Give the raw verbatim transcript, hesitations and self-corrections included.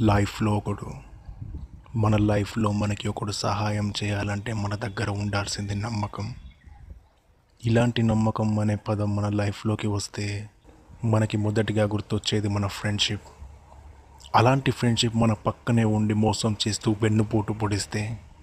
లైఫ్లో ఒకడు మన లైఫ్లో మనకి ఒకడు సహాయం చేయాలంటే మన దగ్గర ఉండాల్సింది నమ్మకం. ఇలాంటి నమ్మకం అనే పదం మన లైఫ్లోకి వస్తే మనకి మొదటిగా గుర్తొచ్చేది మన ఫ్రెండ్షిప్. అలాంటి ఫ్రెండ్షిప్ మన పక్కనే ఉండి మోసం చేస్తూ వెన్నుపోటు పొడిస్తే